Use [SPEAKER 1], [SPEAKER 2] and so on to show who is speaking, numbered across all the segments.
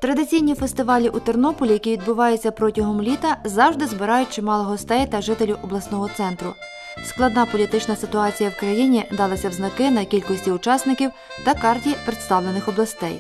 [SPEAKER 1] Традиційні фестивалі у Тернополі, які відбуваються протягом літа, завжди збирають чимало гостей та жителів обласного центру. Складна політична ситуація в країні далася в знаки на кількості учасників та карті представлених областей.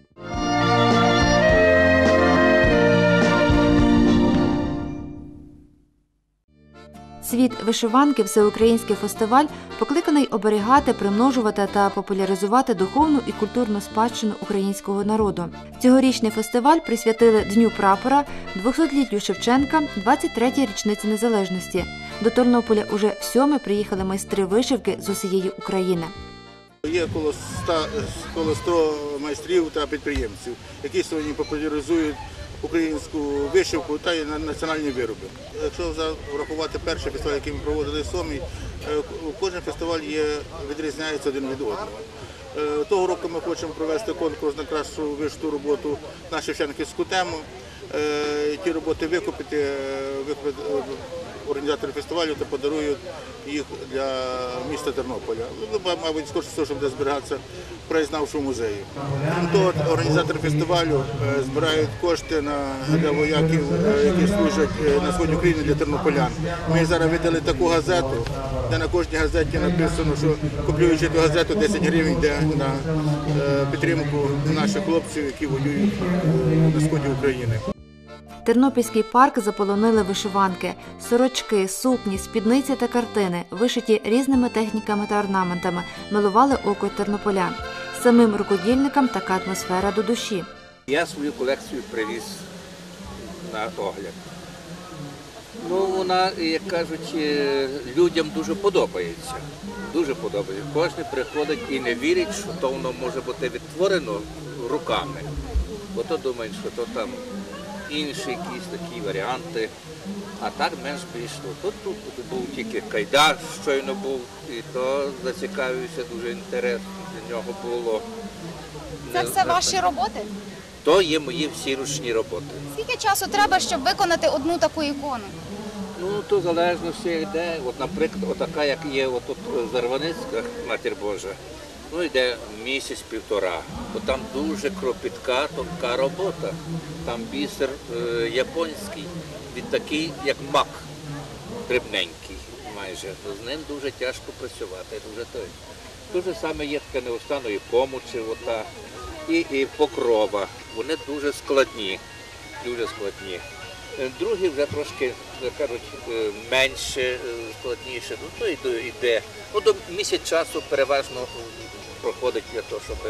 [SPEAKER 1] «Світ вишиванки» – всеукраїнський фестиваль, покликаний оберігати, примножувати та популяризувати духовну і культурну спадщину українського народу. Цьогорічний фестиваль присвятили Дню прапора, 200-літтю Шевченка, 23-й річниці незалежності. До Тернополя уже всьоме приїхали майстри вишивки з усієї України.
[SPEAKER 2] Є коло 100 майстрів та підприємців, які сьогодні популяризують українську вишивку та й національні вироби. Якщо врахувати перший фестиваль, який ми проводили самі, кожен фестиваль відрізняється один від одного. Того року ми хочемо провести конкурс на кращу вишиту роботу на шевченківську тему. Ті роботи викупити організатори фестивалю та подарують їх для міста Тернополя. Мабуть, скоріше всього, що буде зберігатися в краєзнавчому музеї. Крім того, організатори фестивалю збирають кошти для вояків, які служать на сході України, для тернополян. Ми зараз видали таку газету, де на кожній газеті написано, що купуючи цю газету, 10 гривень йде на підтримку наших хлопців, які воюють на сході України.
[SPEAKER 1] Тернопільський парк заполонили вишиванки – сорочки, сукні, спідниці та картини, вишиті різними техніками та орнаментами, милували око тернополян. Самим рукодільникам така атмосфера до душі.
[SPEAKER 3] Я свою колекцію привіз на огляд. Вона, як кажуть, людям дуже подобається. Дуже подобається. Кожен приходить і не вірить, що то воно може бути відтворено руками. Бо то думають, що то там інші якісь такі варіанти, а так менш-більш. Тут був тільки Кайдар, щойно був, і то зацікавився, дуже інтересно для нього було.
[SPEAKER 4] Це все ваші роботи?
[SPEAKER 3] То є мої всі ручні роботи.
[SPEAKER 4] Скільки часу треба, щоб виконати одну таку ікону?
[SPEAKER 3] То залежно все йде. От, наприклад, отака, як є отут Зарваницька, Матір Божа, йде місяць-півтора, бо там дуже кропітка, тонка робота. Там бісер японський, він такий, як мак, дрібненький майже. З ним дуже тяжко працювати. Дуже саме є тканеостаної помочі, і покрова. Вони дуже складні, дуже складні. Другі вже трошки, кажуть, менше, складніше. То йде. До місяць часу переважно проходить для того, щоб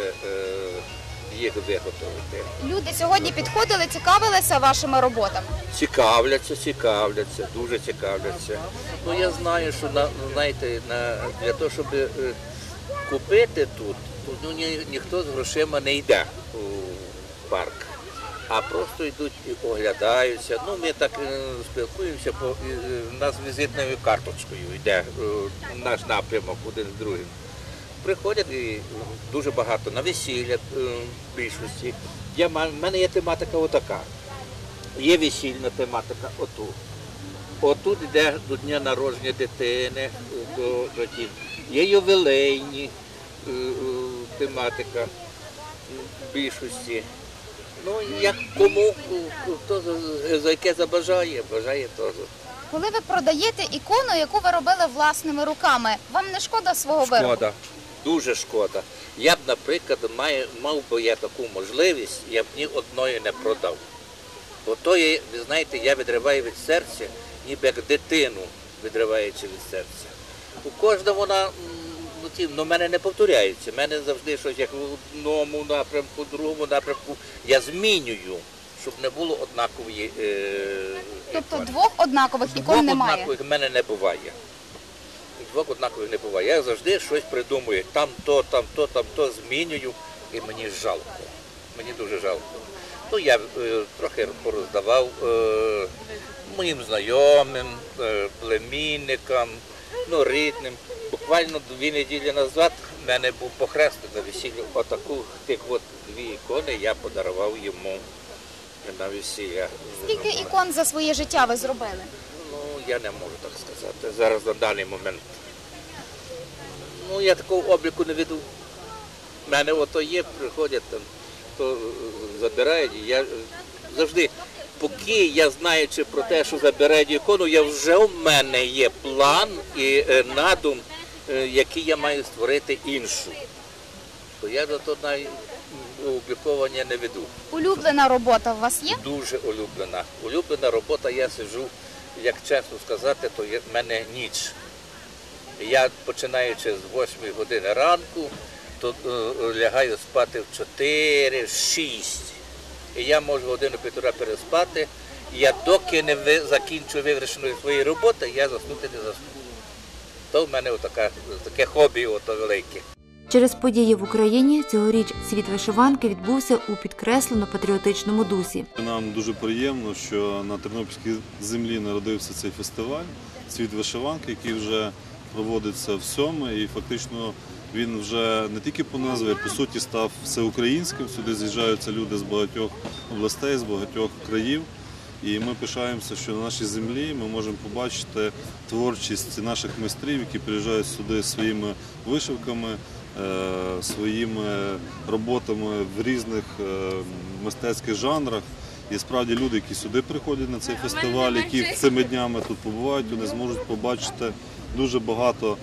[SPEAKER 3] їх виготовити.
[SPEAKER 4] Люди сьогодні підходили, цікавилися вашими роботами?
[SPEAKER 3] Цікавляться, дуже цікавляться. Я знаю, що для того, щоб купити тут, ніхто з грошима не йде у парк, а просто йдуть і оглядаються. Ми так спілкуємося, бо у нас візитною карточкою йде наш напрямок один з другим. Приходять і дуже багато на весілля в більшості. В мене є тематика отака. Є весільна тематика отут. Отут йде до дня народження дитини, є ювілейні тематика в більшості. Як кому, хто за яке забажає, бажає теж.
[SPEAKER 4] Коли ви продаєте ікону, яку ви робили власними руками, вам не шкода свого виробу?
[SPEAKER 3] Шкода, дуже шкода. Я б, наприклад, мав би я таку можливість, я б ні одної не продав. Бо то є, ви знаєте, я відриваю від серця, ніби як дитину відриваючи від серця. У кожного вона, в мене не повторяється. В мене завжди щось як в одному напрямку, в другому напрямку. Я змінюю, щоб не було однакової
[SPEAKER 4] Тобто двох однакових ікон немає?
[SPEAKER 3] Двох однакових в мене не буває. Двох однакових не буває. Я завжди щось придумую. Там то змінюю, і мені жалко. Мені дуже жалко. Я трохи пороздавав моїм знайомим, племінникам, рідним. Буквально 2 неділі назад в мене був похресний на весіллі. Тих 2 ікони я подарував йому на весілля.
[SPEAKER 4] Скільки ікон за своє життя ви зробили?
[SPEAKER 3] Я не можу так сказати. Зараз на даний момент. Я такого обліку не веду. В мене є, приходять там то забирають. І я завжди, поки я знаючи про те, що забирають ікону, вже в мене є план і надум, який я маю створити іншу. То я до того навіть обліковання не веду.
[SPEAKER 4] Улюблена робота у вас є?
[SPEAKER 3] Дуже улюблена. Улюблена робота, я сиджу, як чесно сказати, то в мене ніч. Я, починаючи з 8 години ранку, то лягаю спати в 4, в 6. І я можу годину-півтора переспати. Я доки не закінчу виграшеної своєї роботи, я заснути не засну. То в мене таке хобі велике.
[SPEAKER 1] Через події в Україні цьогоріч світ вишиванки відбувся у підкреслено патріотичному дусі.
[SPEAKER 5] Нам дуже приємно, що на Тернопільській землі народився цей фестиваль «Світ вишиванки», який вже проводиться в 7-й, і фактично він вже не тільки по назві, а по суті став всеукраїнським. Сюди з'їжджаються люди з багатьох областей, з багатьох країв. І ми пишаємося, що на нашій землі ми можемо побачити творчість наших майстрів, які приїжджають сюди своїми вишивками, своїми роботами в різних мистецьких жанрах. І справді люди, які сюди приходять на цей фестиваль, які цими днями тут побувають, вони зможуть побачити дуже багато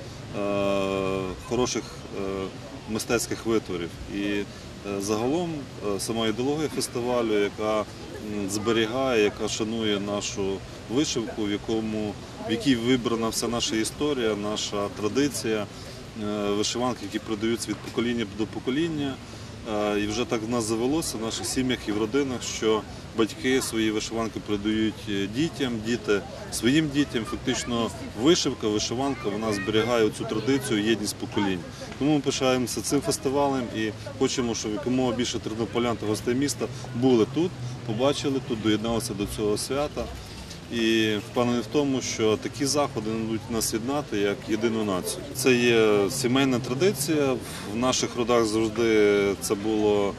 [SPEAKER 5] хороших мистецьких витворів. І загалом сама ідеологія фестивалю, яка зберігає, яка шанує нашу вишивку, в якій вибрана вся наша історія, наша традиція, вишиванки, які передаються від покоління до покоління. І вже так в нас завелося в наших сім'ях і в родинах, що батьки свої вишиванки передають дітям, діти своїм дітям. Фактично вишиванка, вона зберігає цю традицію, єдність поколінь. Тому ми пишаємося цим фестивалем і хочемо, щоб якомога більше тернополян та гостей міста були тут, побачили тут, доєдналися до цього свята. І впевнений в тому, що такі заходи будуть нас єднати як єдину націю. Це є сімейна традиція. В наших родах завжди це було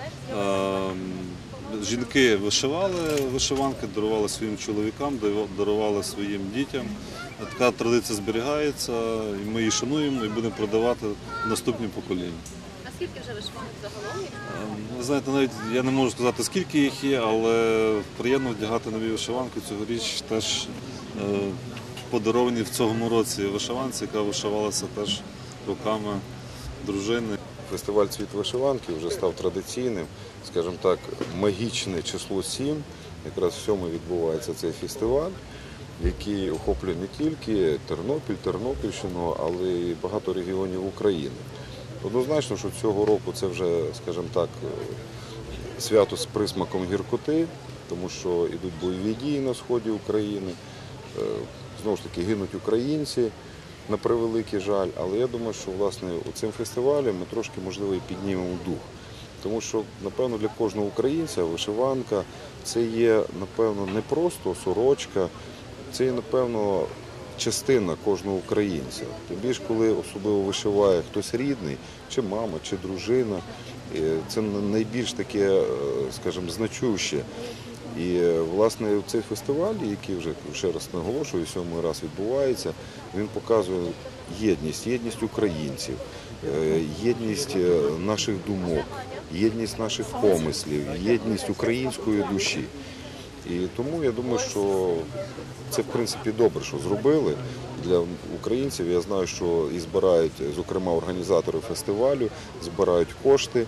[SPEAKER 5] жінки вишивали вишиванки, дарували своїм чоловікам, дарували своїм дітям. Така традиція зберігається, і ми її шануємо і будемо продавати наступні покоління.
[SPEAKER 6] А скільки вже вишиванок загалом?
[SPEAKER 5] Ви знаєте, навіть я не можу сказати, скільки їх є, але приємно вдягати нові вишиванки. Цьогоріч теж подаровані в цьому році вишиванці, яка вишивалася теж руками дружини.
[SPEAKER 7] Фестиваль «Світ вишиванки» вже став традиційним, скажімо так, магічне число 7. Якраз в 7-й відбувається цей фестиваль, який охоплює не тільки Тернопіль, Тернопільщину, але й багато регіонів України. Однозначно, що цього року це вже, скажімо так, свято з присмаком гіркоти, тому що йдуть бойові дії на сході України, знову ж таки гинуть українці, на превеликий жаль. Але я думаю, що власне цим фестивалем ми трошки, можливо, і піднімемо дух. Тому що, напевно, для кожного українця вишиванка – це є, напевно, не просто сорочка, це є, напевно, частина кожного українця. Тим більше, коли особливо вишиває хтось рідний, чи мама, чи дружина, це найбільш таке, скажімо, значуще. І, власне, цей фестиваль, який вже, ще раз наголошую, 7-й раз відбувається, він показує єдність українців, єдність наших думок, єдність наших помислів, єдність української душі. І тому я думаю, що це, в принципі, добре, що зробили для українців. Я знаю, що і збирають, зокрема, організатори фестивалю, збирають кошти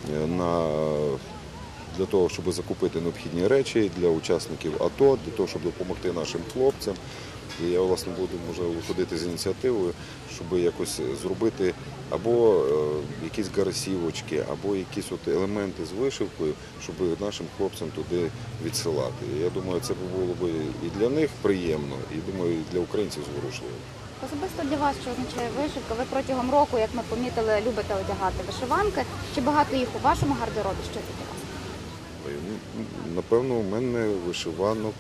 [SPEAKER 7] для того, щоб закупити необхідні речі для учасників АТО, для того, щоб допомогти нашим хлопцям. І я, власне, буду, можливо, виходити з ініціативою, щоб якось зробити або якісь гарасівочки, або якісь елементи з вишивкою, щоб нашим хлопцям туди відсилати. Я думаю, це було б і для них приємно, і, думаю, і для українців зворушливо.
[SPEAKER 4] Особисто для вас, що означає вишивка? Ви протягом року, як ми помітили, любите одягати вишиванки. Чи багато їх у вашому гардеробі? Що це для вас?
[SPEAKER 7] Напевно, у мене вишиванок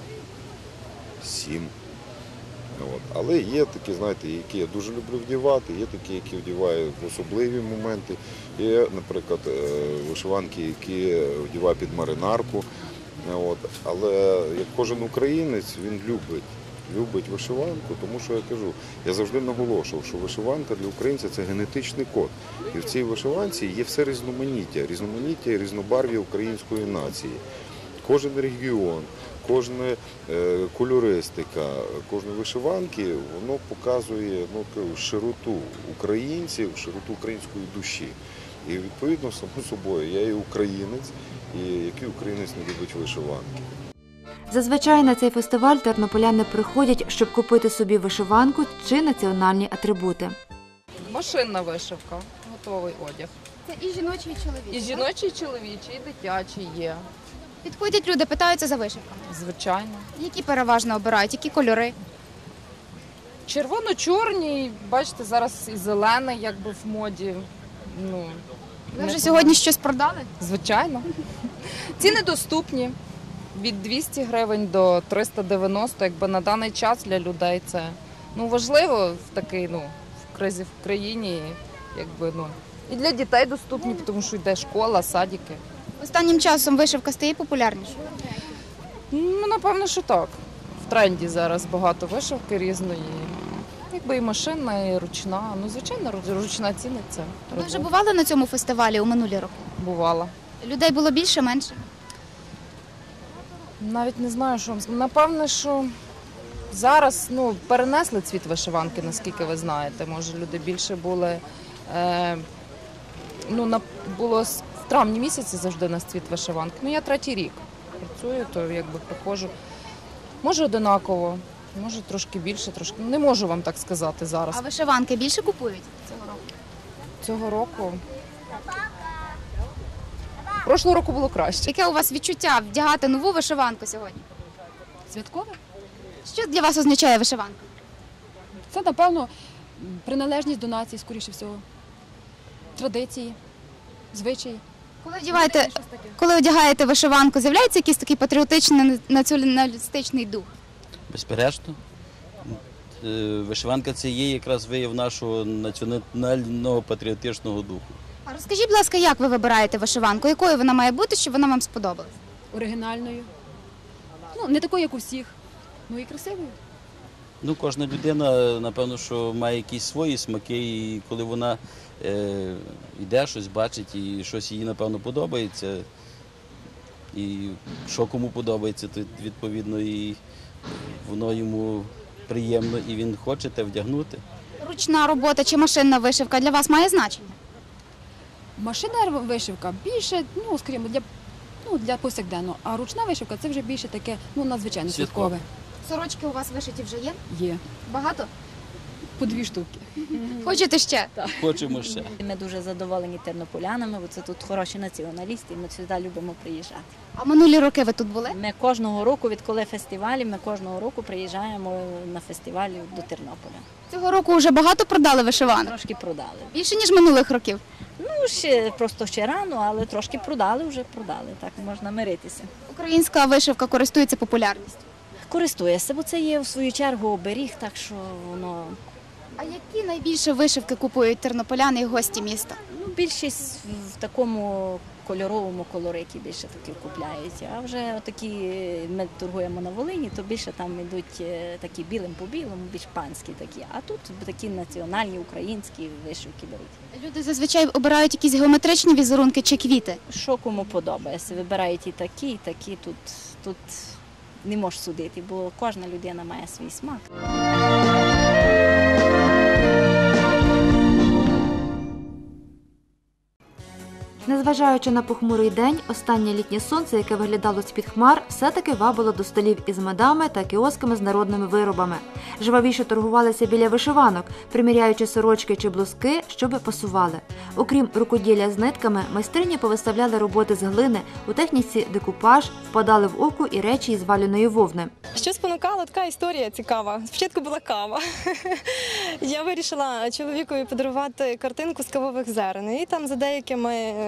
[SPEAKER 7] 7. Але є такі, знаєте, які я дуже люблю вдівати, є такі, які вдіваю в особливі моменти. Є, наприклад, вишиванки, які вдіваю під маринарку. Але як кожен українець, він любить любить вишиванку, тому що я кажу, я завжди наголошував, що вишиванка для українця – це генетичний код. І в цій вишиванці є все різноманіття і різнобарв'я української нації. Кожен регіон, кожна кольористика, кожної вишиванки, воно показує широту українців, широту української душі. І відповідно, само собою, я і українець, і який українець не любить вишиванки.
[SPEAKER 1] Зазвичай на цей фестиваль тернополяни приходять, щоб купити собі вишиванку чи національні атрибути.
[SPEAKER 8] Машинна вишивка, готовий одяг.
[SPEAKER 4] Це і жіночий, і чоловічий.
[SPEAKER 8] І жіночий, і чоловічий, і дитячий є.
[SPEAKER 4] Підходять люди, питаються за вишивками.
[SPEAKER 8] Звичайно.
[SPEAKER 4] Які переважно обирають, які кольори?
[SPEAKER 8] Червоно-чорний, бачите, зараз і зелений якби в моді. Ну,
[SPEAKER 4] Ви вже сьогодні щось продали?
[SPEAKER 8] Звичайно. Ціни доступні. Від 200 гривень до 390, якби на даний час для людей це важливо в такий, в кризі в країні, якби, і для дітей доступні, тому що йде школа, садики.
[SPEAKER 4] Останнім часом вишивка стає популярнішою?
[SPEAKER 8] Напевно, що так. В тренді зараз багато вишивки різної. Якби і машинна, і ручна. Звичайно, ручна ціниться.
[SPEAKER 4] Ви вже бували на цьому фестивалі у минулі роки?
[SPEAKER 8] Бувала.
[SPEAKER 4] Людей було більше, менше?
[SPEAKER 8] Навіть не знаю, що вам сказати. Напевно, що зараз перенесли цвіт вишиванки, наскільки ви знаєте. Може, люди більше були. Було в травні місяці завжди на цвіт вишиванки. Я 3-й рік працюю, то якби приходжу. Може одинаково, може трошки більше, трошки. Не можу вам так сказати зараз.
[SPEAKER 4] А вишиванки більше купують цього року?
[SPEAKER 8] Цього року. Прошлого року було краще.
[SPEAKER 4] Яке у вас відчуття вдягати нову вишиванку сьогодні?
[SPEAKER 9] Святкове?
[SPEAKER 4] Що для вас означає вишиванка?
[SPEAKER 9] Це, напевно, приналежність до нації, скоріше всього. Традиції, звичаї.
[SPEAKER 4] Коли одягаєте вишиванку, з'являється якийсь такий патріотичний націоналістичний дух?
[SPEAKER 10] Безперечно. Вишиванка – це є якраз вияв нашого національного патріотичного духу.
[SPEAKER 4] А розкажіть, будь ласка, як ви вибираєте вишиванку? Якою вона має бути, щоб вона вам сподобалась?
[SPEAKER 9] Оригінальною. Не такою, як у всіх, і красивою.
[SPEAKER 10] Кожна людина, напевно, що має якісь свої смаки, і коли вона йде, щось бачить, і щось їй, напевно, подобається, і що кому подобається, то, відповідно, і воно йому приємно, і він хоче те вдягнути.
[SPEAKER 4] Ручна робота чи машинна вишивка для вас має значення?
[SPEAKER 9] Машинна вишивка більше, скажімо, для повсякденного, а ручна вишивка – це вже більше таке, надзвичайно святкове.
[SPEAKER 4] Сорочки у вас вишиті вже є?
[SPEAKER 9] Є.
[SPEAKER 4] Багато?
[SPEAKER 9] По 2 штуки.
[SPEAKER 4] Хочете ще?
[SPEAKER 9] Так.
[SPEAKER 10] Хочемо ще.
[SPEAKER 11] Ми дуже задоволені тернополянами, бо це тут хороші націоналісти, і ми сюди любимо приїжджати.
[SPEAKER 4] А минулі роки ви тут були?
[SPEAKER 11] Ми кожного року, відколи фестивалі, ми кожного року приїжджаємо на фестивалі до Тернополя.
[SPEAKER 4] Цього року вже багато продали вишиванок?
[SPEAKER 11] Трошки продали.
[SPEAKER 4] Більше, ніж минулих років?
[SPEAKER 11] Просто ще рано, але трошки продали, так можна миритися.
[SPEAKER 4] Українська вишивка користується популярністю?
[SPEAKER 11] Користується, бо це є в свою чергу оберіг, так що воно...
[SPEAKER 4] А які найбільше вишивки купують тернополяни і гості міста?
[SPEAKER 11] Більшість в такому кольоровому колориті більше таки купляють. А вже такі ми торгуємо на Волині, то більше там йдуть такі білим по білому, більш панські такі. А тут такі національні українські вишивки беруть.
[SPEAKER 4] Люди зазвичай обирають якісь геометричні візерунки чи квіти?
[SPEAKER 11] Що кому подобається. Вибирають і такі. Тут не можеш судити, бо кожна людина має свій смак.
[SPEAKER 1] Незважаючи на похмурий день, останнє літнє сонце, яке виглядало з-під хмар, все-таки вабило до столів із медами та кіосками з народними виробами. Жвавіше торгувалися біля вишиванок, приміряючи сорочки чи блузки, щоб пасували. Окрім рукоділля з нитками, майстрині повиставляли роботи з глини, у техніці декупаж, впадали в око і речі із валяної вовни.
[SPEAKER 12] Що спонукало, така історія цікава. Спочатку була кава. Я вирішила чоловікові подарувати картинку з кавових зерен. І там за деякими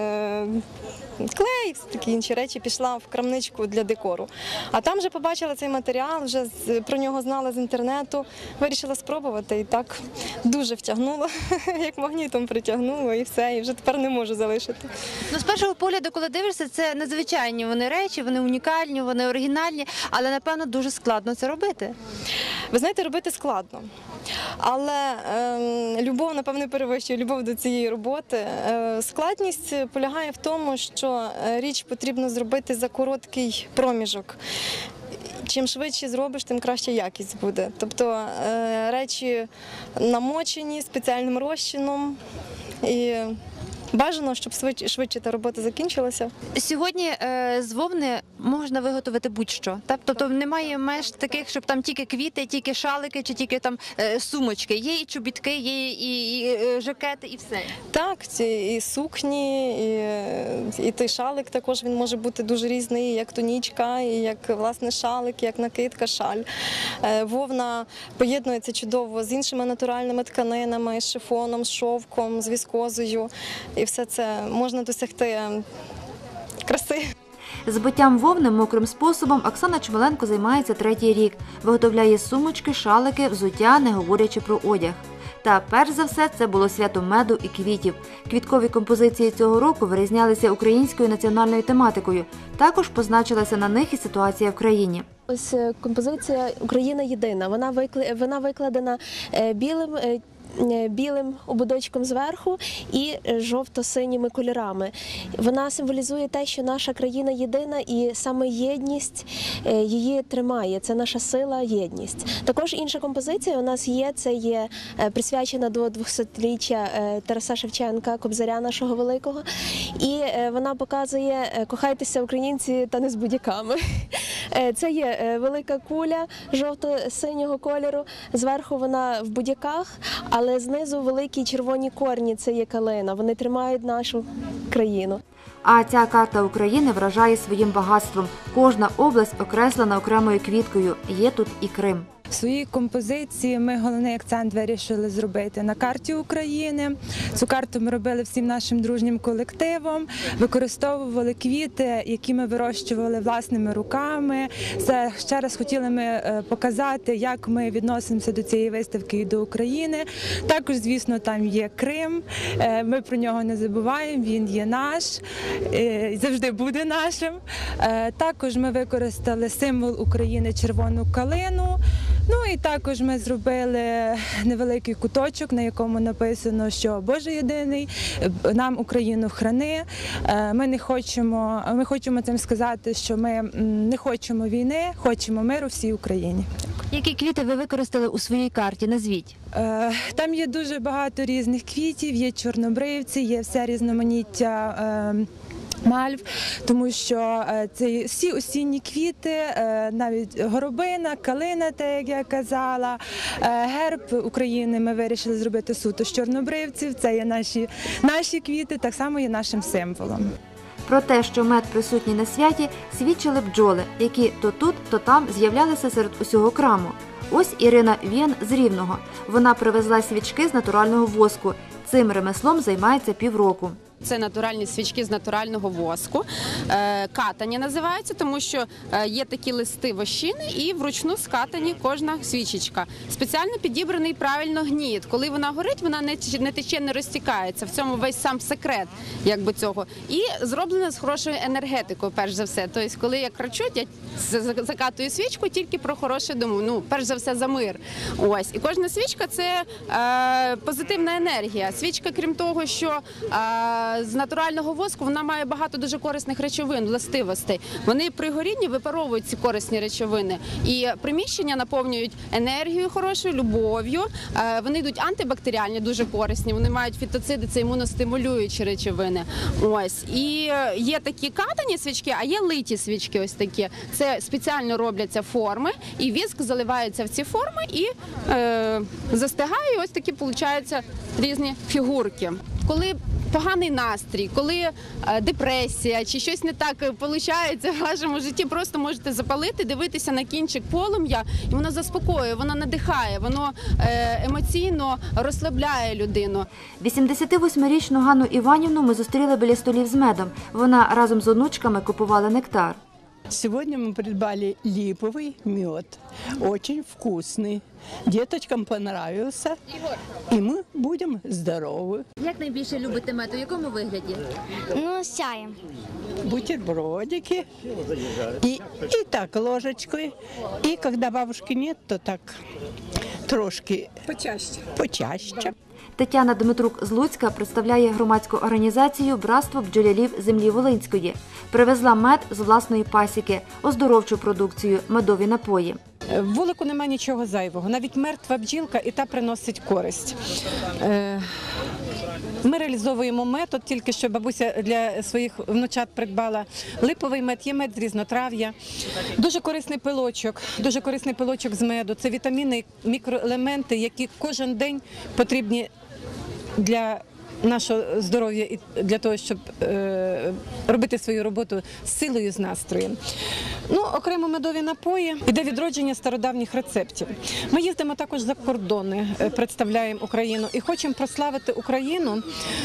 [SPEAKER 12] клей, такі інші речі, пішла в крамничку для декору. А там вже побачила цей матеріал, вже про нього знала з інтернету, вирішила спробувати і так дуже втягнула, як магнітом притягнула і все, і вже тепер не можу залишити.
[SPEAKER 1] Ну, з першого погляду, коли дивишся, це незвичайні вони речі, вони унікальні, вони оригінальні, але, напевно, дуже складно це робити.
[SPEAKER 12] Ви знаєте, робити складно. Але любов, напевно, перевищує любов до цієї роботи. Складність полягає в тому, що річ потрібно зробити за короткий проміжок. Чим швидше зробиш, тим краща якість буде. Тобто речі намочені спеціальним розчином і бажано, щоб швидше та робота закінчилася.
[SPEAKER 1] Сьогодні з вовни можна виготовити будь-що. Тобто немає меж таких, щоб там тільки квіти, тільки шалики чи тільки там сумочки. Є і чобітки, є і жакети, і все.
[SPEAKER 12] Так, і сукні, і той шалик також він може бути дуже різний, як тонічка, і як власне шалик, як накидка, шаль. Вовна поєднується чудово з іншими натуральними тканинами, з шифоном, з шовком, з віскозою. І все це можна досягти краси.
[SPEAKER 1] Збиттям вовни мокрим способом Оксана Чмеленко займається 3-й рік. Виготовляє сумочки, шалики, взуття, не говорячи про одяг. Та перш за все це було свято меду і квітів. Квіткові композиції цього року вирізнялися українською національною тематикою. Також позначилася на них і ситуація в країні.
[SPEAKER 6] Ось композиція «Україна єдина». Вона викладена білим ободочком зверху і жовто-синіми кольорами. Вона символізує те, що наша країна єдина і саме єдність її тримає. Це наша сила, єдність. Також інша композиція у нас є, це є присвячена до 200-річчя Тараса Шевченка, Кобзаря нашого великого. І вона показує «Кохайтеся, українці, та не з будь-яками». Це є велика куля жовто-синього кольору, зверху вона в будь-яках, але знизу великі червоні корні, це є калина, вони тримають нашу країну.
[SPEAKER 1] А ця карта України вражає своїм багатством. Кожна область окреслена окремою квіткою, є тут і Крим.
[SPEAKER 13] В своїй композиції ми головний акцент вирішили зробити на карті України. Цю карту ми робили всім нашим дружнім колективом, використовували квіти, які ми вирощували власними руками. Ще раз хотіли ми показати, як ми відносимося до цієї виставки і до України. Також, звісно, там є Крим, ми про нього не забуваємо, він є наш, завжди буде нашим. Також ми використали символ України – червону калину. Ну і також ми зробили невеликий куточок, на якому написано, що Боже єдиний, нам Україну храни. Ми хочемо цим сказати, що ми не хочемо війни, хочемо миру всій Україні.
[SPEAKER 1] Які квіти ви використали у своїй карті? Назвіть.
[SPEAKER 13] Там є дуже багато різних квітів, є чорнобривці, є все різноманіття мальв, тому що це всі осінні квіти, навіть горобина, калина, як я казала, герб України ми вирішили зробити суто з чорнобривців, це є наші квіти, так само є нашим символом.
[SPEAKER 1] Про те, що мед присутній на святі, свідчили бджоли, які то тут, то там з'являлися серед усього краму. Ось Ірина Вєн з Рівного. Вона привезла свічки з натурального воску. Цим ремеслом займається півроку.
[SPEAKER 14] Це натуральні свічки з натурального воску. Катані називаються, тому що є такі листи вощини і вручну скатані кожна свічечка. Спеціально підібраний правильно гніт. Коли вона горить, вона не тече, не розтікається. В цьому весь сам секрет цього. І зроблена з хорошою енергетикою, перш за все. Тобто, коли я кричуть, я закатую свічку тільки про хороше думаю. Перш за все, за мир. Ось. І кожна свічка – це позитивна енергія. Свічка, крім того, що з натурального воску вона має багато дуже корисних речовин, властивостей. Вони при горінні випаровують ці корисні речовини. І приміщення наповнюють енергією хорошою, любов'ю. Вони йдуть антибактеріальні, дуже корисні. Вони мають фітоциди, це імуностимулюючі речовини. Ось. І є такі катані свічки, а є литі свічки ось такі. Це спеціально робляться форми, і віск заливається в ці форми і застигає, і ось такі, виходять, різні фігурки. коли поганий настрій, коли депресія чи щось не так виходить в вашому житті, просто можете запалити, дивитися на кінчик полум'я, і воно заспокоює, воно надихає, воно емоційно розслабляє людину.
[SPEAKER 1] 88-річну Ганну Іванівну ми зустріли біля столів з медом. Вона разом з онучками купувала нектар.
[SPEAKER 15] Сегодня мы придбали липовый мед, очень вкусный. Деточкам понравился, и мы будем здоровы.
[SPEAKER 1] Як найбільше любите мед? У якому вигляді?
[SPEAKER 16] Ну, з чаєм.
[SPEAKER 15] Бутербродики, и так ложечкой. И когда бабушки нет, то так трошки почаще.
[SPEAKER 1] Тетяна Дмитрук з Луцька представляє громадську організацію «Братство бджолярів землі Волинської». Привезла мед з власної пасіки, оздоровчу продукцію, медові напої.
[SPEAKER 17] В вулику немає нічого зайвого. Навіть мертва бджілка і та приносить користь. Ми реалізовуємо мед, от тільки що бабуся для своїх внучат придбала липовий мед, є мед з різнотрав'я. Дуже корисний пилочок з меду. Це вітаміни, мікроелементи, які кожен день потрібні для нашого здоров'я і для того, щоб робити свою роботу з силою, з настроєм. Ну, окремо медові напої, іде відродження стародавніх рецептів. Ми їздимо також за кордони, представляємо Україну і хочемо прославити Україну,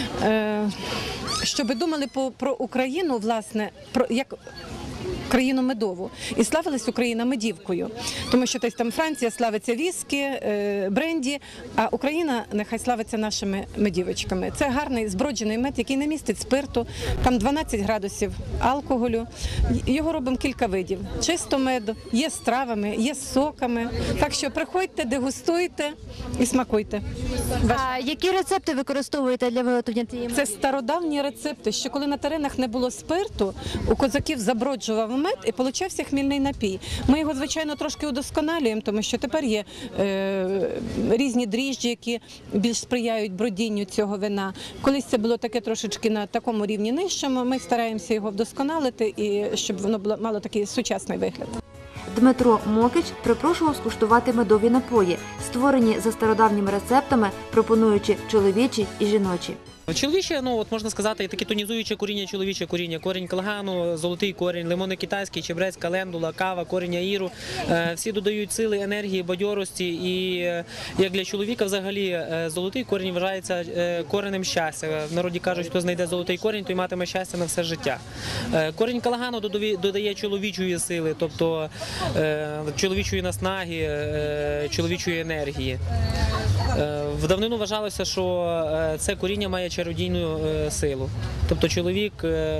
[SPEAKER 17] щоб думали про Україну, власне, як країну медову. І славилась Україна медівкою. Тому що там Франція славиться віскі, бренді, а Україна нехай славиться нашими медівочками. Це гарний зброджений мед, який не містить спирту, там 12 градусів алкоголю. Його робимо кілька видів. Чисто меду, є з травами, є з соками. Так що приходьте, дегустуйте і смакуйте.
[SPEAKER 1] А які рецепти використовуєте для виготовлення цієї меду?
[SPEAKER 17] Це стародавні рецепти, що коли на теренах не було спирту, у козаків заброджував мед і получався хмільний напій. Ми його, звичайно, трошки удосконалюємо, тому що тепер є різні дріжджі, які більш сприяють бродінню цього вина. Колись це було таке трошечки на такому рівні нижчому, ми стараємося його вдосконалити, і щоб воно мало такий сучасний вигляд.
[SPEAKER 1] Дмитро Мокич припрошував скуштувати медові напої, створені за стародавніми рецептами, пропонуючи чоловічі і жіночі.
[SPEAKER 18] Чоловіче, можна сказати, таке тонізуюче коріння, чоловіче коріння. Корінь калагану, золотий корінь, лимонний китайський, чебрець, календула, кава, корінь аїру. Всі додають сили, енергії, бадьорості. І як для чоловіка взагалі золотий корінь вважається коренем щастя. В народі кажуть, хто знайде золотий корінь, той матиме щастя на все життя. Корінь калагану додає чоловічої сили, тобто чоловічої наснаги, чоловічої енергії. В давнину вважалося, що це коріння має чародійну силу. Тобто чоловік,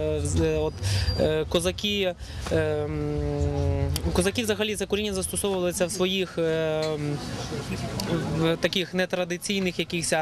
[SPEAKER 18] козаки взагалі це коріння застосовувалося в своїх таких нетрадиційних якихось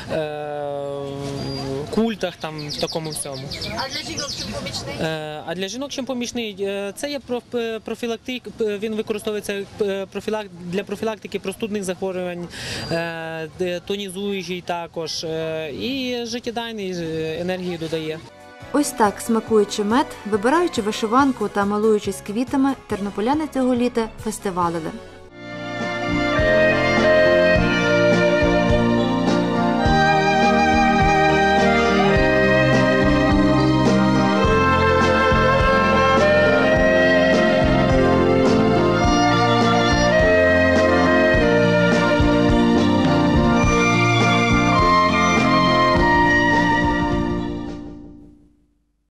[SPEAKER 18] культах, там, в такому всьому.
[SPEAKER 1] А для жінок чим помічний?
[SPEAKER 18] А для жінок чим помічний? Це є профілактик, він використовується для профілактики простудних захворювань, тонізуючий також і життєдайний, енергії додає.
[SPEAKER 1] Ось так, смакуючи мед, вибираючи вишиванку та малуючись квітами, тернополяни цього літа фестивалили.